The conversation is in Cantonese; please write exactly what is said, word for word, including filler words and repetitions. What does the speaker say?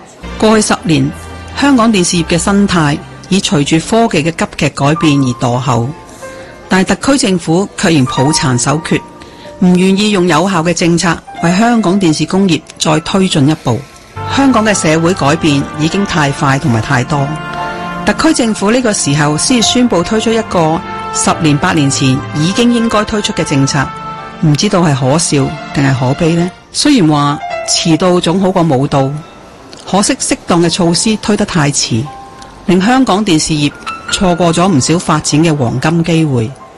過去十年，香港電視業嘅生態已隨住科技嘅急劇改變而墮後，但係特區政府卻仍抱殘守缺，唔願意用有效嘅政策為香港電視工業再推進一步。香港嘅社會改變已經太快同埋太多，特區政府呢個時候先宣布推出一個十年八年前已經應該推出嘅政策，唔知道係可笑定係可悲呢？雖然話遲到總好過冇到，可惜適當嘅措施推得太遲，令香港電視業錯過咗唔少發展嘅黃金機會。